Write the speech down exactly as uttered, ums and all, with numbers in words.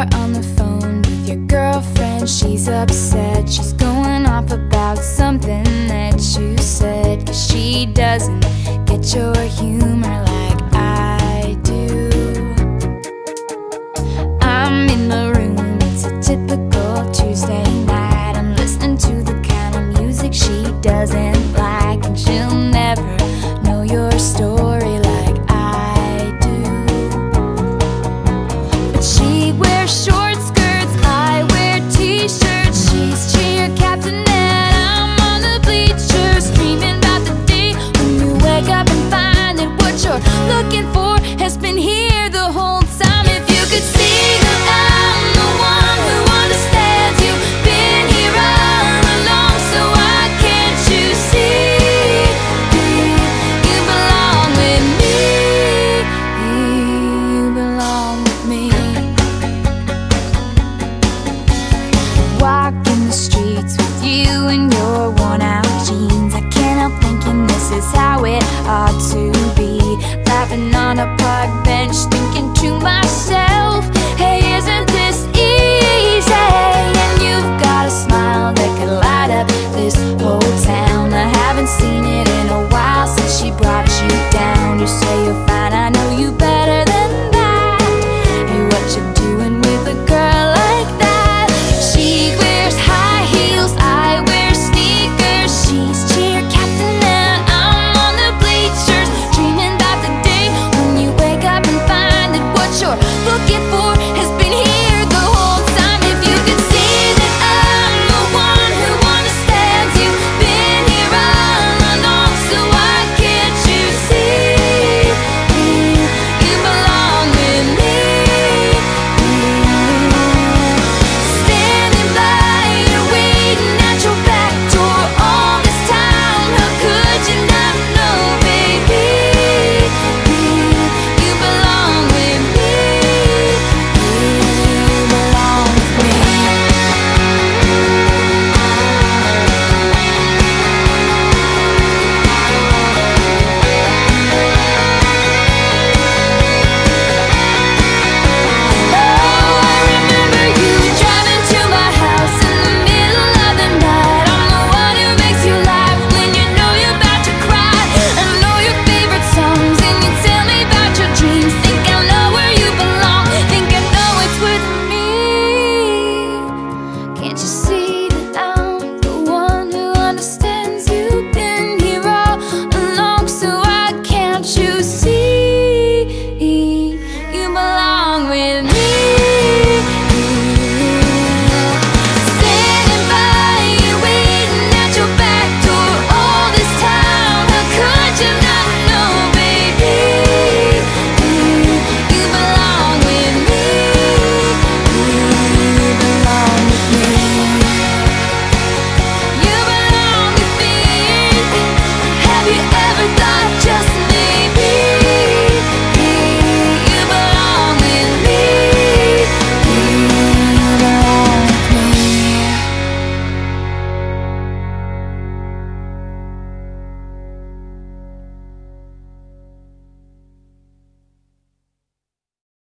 You're on the phone with your girlfriend. She's upset, she's going off about something that you said, 'cause she doesn't get your humor like I do. I'm in the room, it's a typical Tuesday night. I'm listening to the kind of music she doesn't like, and she'll never know your story like I do. But she wears short skirts, I wear t-shirts. She's cheer captain and I'm on the bleachers, screaming about the day when you wake up and find that what you're looking for has been here the whole time. If you could see that I'm the one who understands, you've been here all along, so why can't you see you belong with me? You belong with me. Walking the streets with you in your worn out jeans, I can't help thinking this is how it ought to be. Laughing on a park bench, thinking to myself, hey, isn't this easy? And you've got a smile that could light up this whole town. I haven't seen